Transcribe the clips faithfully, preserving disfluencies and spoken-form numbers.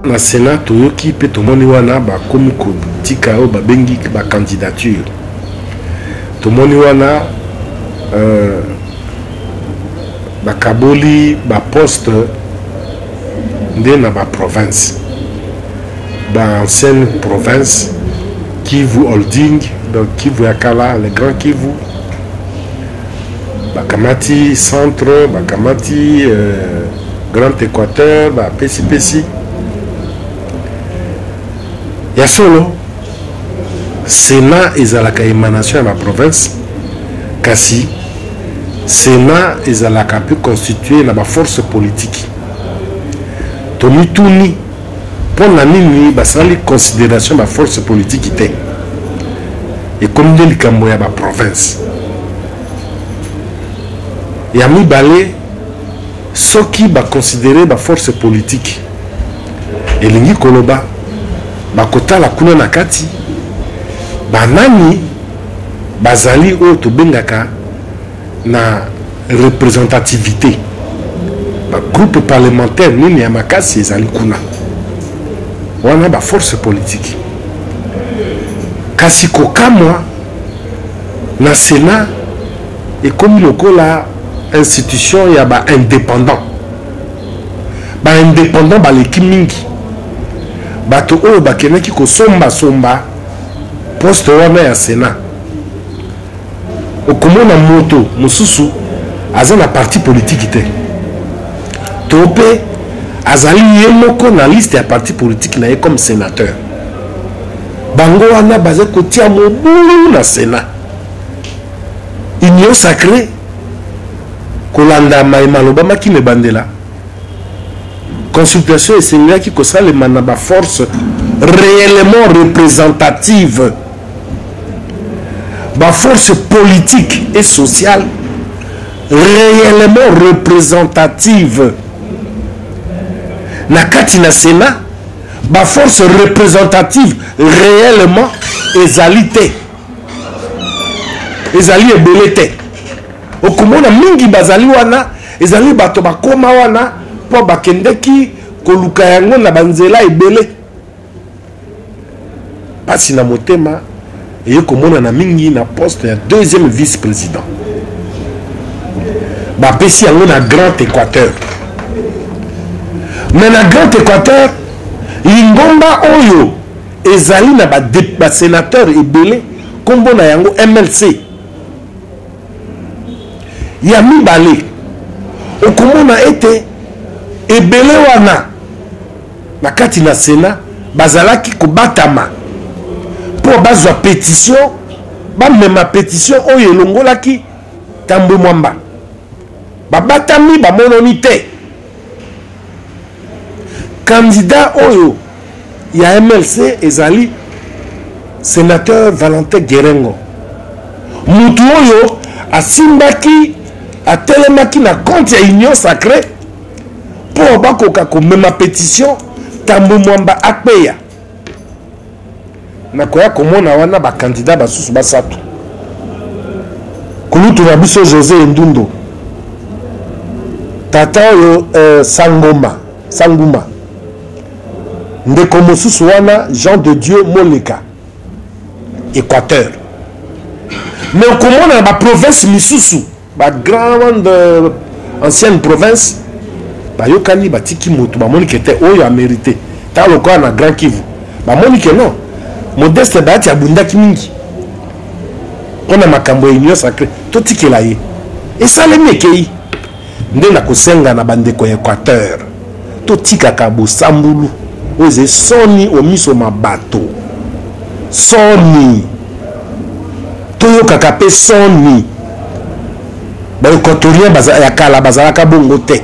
na Sénat toyoki pe tomoni wana ba komi ko tika o ba bengi ba candidature tomoni wana euh, ba kaboli ba poste nde na ba province ba ancienne province Kivu Holding donc Kivu Yakala le grand Kivu ba Kamati centre ba Kamati euh, Grand Équateur ba P C P C ya solo Sénat ezalaka émanation à la province kasi Sénat ezalaka pu constituer na ba force politique Tony Tuni pour la nini basali considération ba force politique ité et comme de likambo ya ba province ya mi balé soki ba considérer ba force politique et lingi koloba bakota la kuna na kati banani bazali o to bengaka na représentativité ba groupe parlementaire nini ya makasi ezali kuna wana ba force politique kasi kokamwa na Sénat et comme lokola institution ya ba indépendant ba indépendant ba leki mingi bato oyo bakenaki kosomba somba poste wana ya Sénat okomona moto mosusu aza na parti politique te to pe azali ye moko na liste ya parti politique na ye comme sénateur bango wana baza kotia mobulu na Sénat union sacrée kolanda mai maloba makine bandela consultation et qui kosale manaba force réellement représentative ba force politique et sociale réellement représentative na kati na Sénat ba force représentative réellement ezalité ezali ebelete okomona mingi bazali wana ezali bato bakoma wana po bakendeki koluka yango na banzela ebele pasi na motema eye komona na mingi na poste ya deuxième vice-président bapesi yango na Grand Équateur mais na Grand Équateur lingomba oyo ezali na ba sénateur ebele kombo na yango M L C ya mibale okomona ete ebele wana na kati na Sénat bazalaki kobatama pour bazwa pétition ba mema pétition oyo elongolaki Tambwe Mwamba babatami ba mononi te candidat oyo ya M L C ezali sénateur Valentin Gerengo mutu oyo asimbaki atelemaki na compte ya union sacrée pour bakoka ko mema pétition Tambwe Mwamba akpeya na koya komona wana ba candidat basusu basatu kulutu na biso José Ndundo tata oyo euh, Sangoma Sanguma ndeko mosusu wana Jean de Dieu Moleka Équateur mais komona ba province misusu ba grande euh, ancienne province ba yokani batiki moto ba moni kete oyo a mérité ta lokola na Grand Kivu ba moni ke non Modeste Bahati abundaki mingi pona makambo ya union sacrée totikela ye esalemi ekei nde na kosenga na bandeko ya Équateur totikaka bosambulu oze soni omiso mabato soni toyokaka pe soni ba équatorien baza ya kala bazalaka bongo te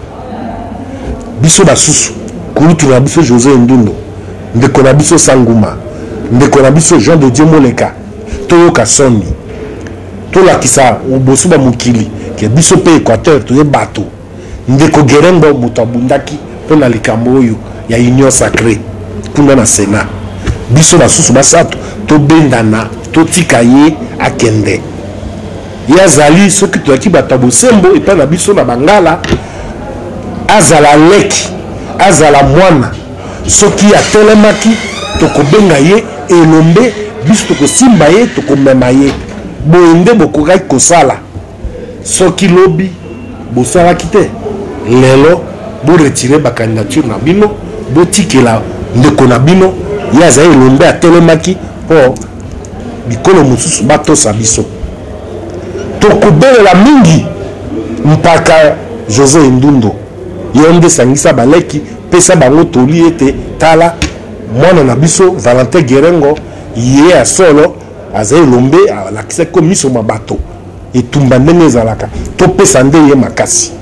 biso basusu kulutu na biso José Ndundo ndeko na biso Sanguma ndeko na biso Jean de Dieu Moleka toyoka soni tolakisa obosu ba mokili ke biso pe Équateur toye bato ndeko Gerengo moto abundaki pona likambo oyo ya union sacrée kuna na Sénat biso basusu basatu tobendana totika ye akende yazali soki toyaki bato bosembo epa na biso na bangala azala leki azala mwana soki atelemaki tokobenga ye elombe biso tokosimba ye tokomema ye boye nde bokokaki kosala soki lobi bosalaki te lelo boretire bacandidature na bino botikela ndeko na bino ye azali elombe atelemaki mpo bikolo mosusu batosa biso tokobelela mingi mpaka José Ndundo ye nde sangisa baleki pesa bango toli ete tala mwana na biso Valentin Gerengo ye a solo azali elombe alakisa ko miso mabato etumba ndenge ezalaka topesa nde ye makasi